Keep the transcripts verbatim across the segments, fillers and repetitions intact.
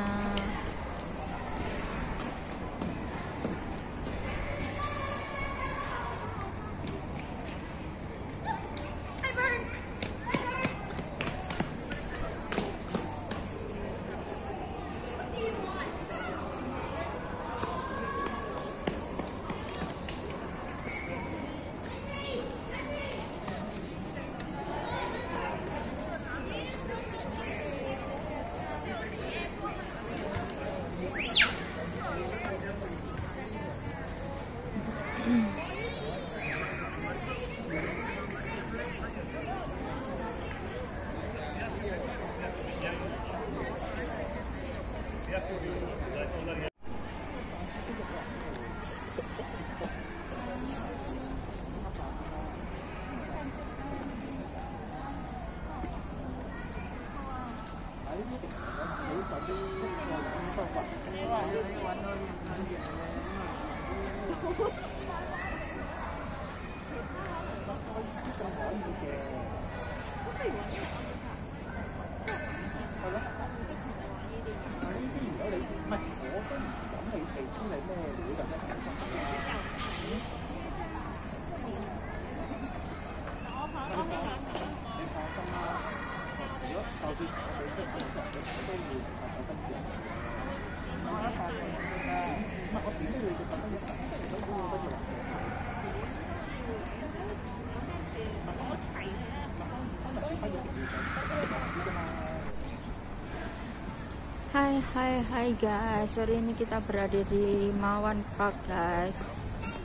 Hai hai hai guys, sore ini kita berada di Mawan Park guys.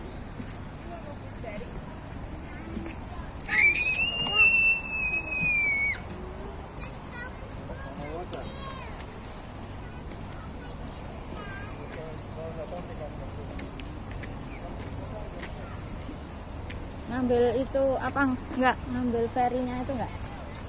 Ngambil itu apa enggak? Ngambil ferinya itu enggak?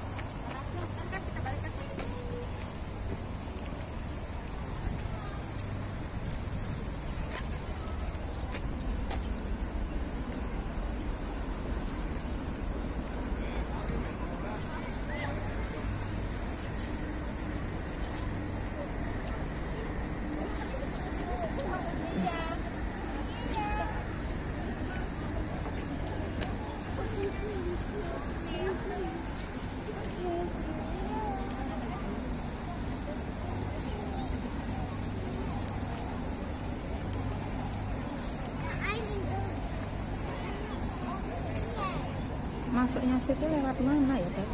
Masuknya situ lewat mana ya, Pak?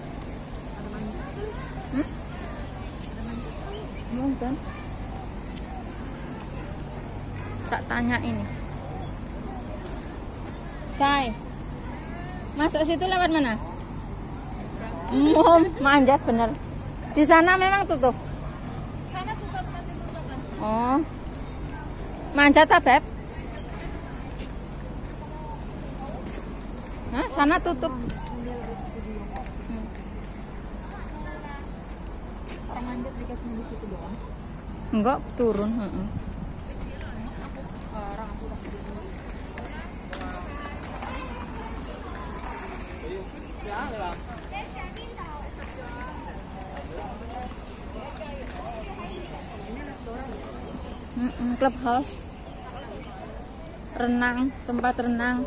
Hmm? Mungkin. Tak tanya ini. Say, masuk situ lewat mana? Mau manjat bener. Di sana memang tutup. Sana tutup, masih tutup. Oh, manjat tak, Beb? Hah, sana tutup. Hmm. Orang manjat dikasih di situ doang. Enggak, turun. Heeh. Orang aku udah Mm-mm, clubhouse, renang, tempat renang.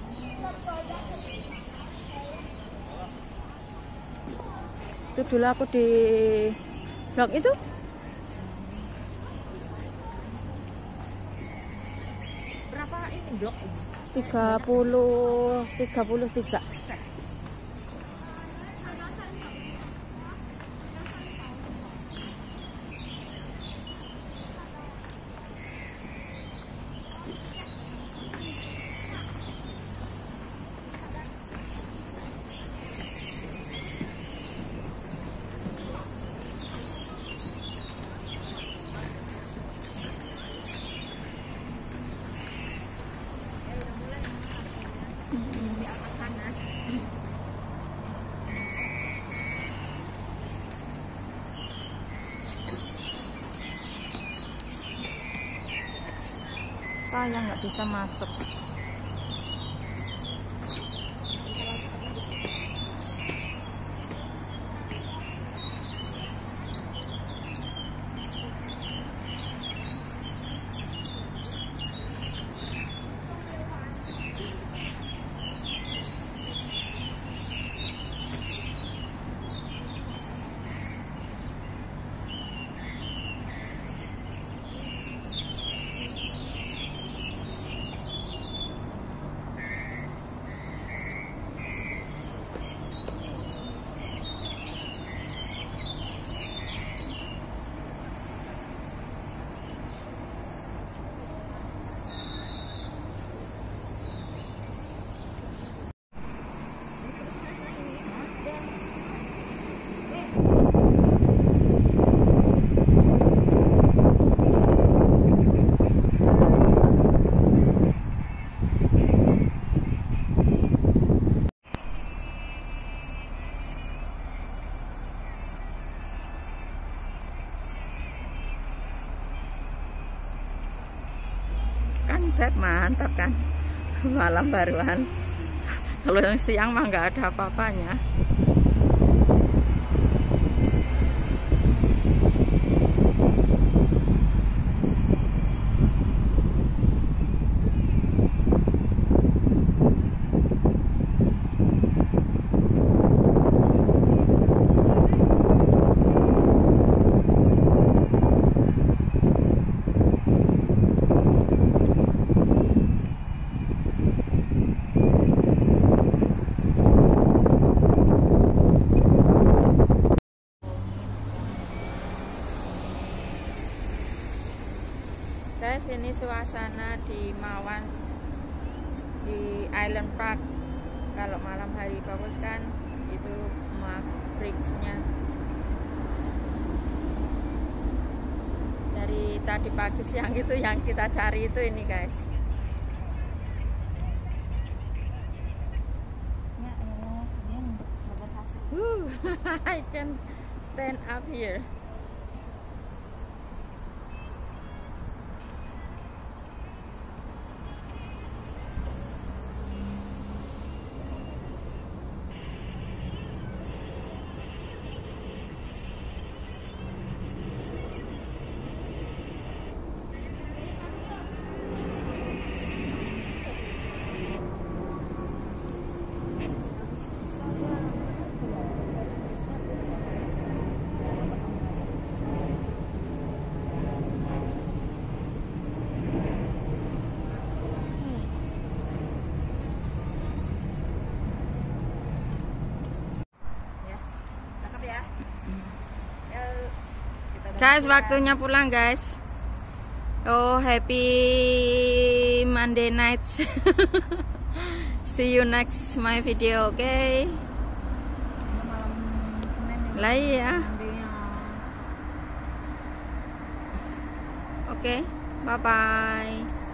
Itu dulu aku di blok itu. berapa ini blok ini? tiga puluh tiga puluh tiga. Saya nggak bisa masuk. bed mantap kan. Malam baruan. Kalau yang siang mah nggak ada apa-apanya. Guys, ini suasana di Mawan di Island Park. Kalau malam hari bagus kan, itu Mavericks-nya. Dari tadi pagi siang itu yang kita cari itu ini guys. Ya elah, dia nggak berhasil. Woo, I can stand up here. Guys, waktunya pulang guys. Oh, happy Monday night. See you next my video, oke? Okay? Malam Senin ya. Lah iya. Mondaynya. Oke, okay, bye bye.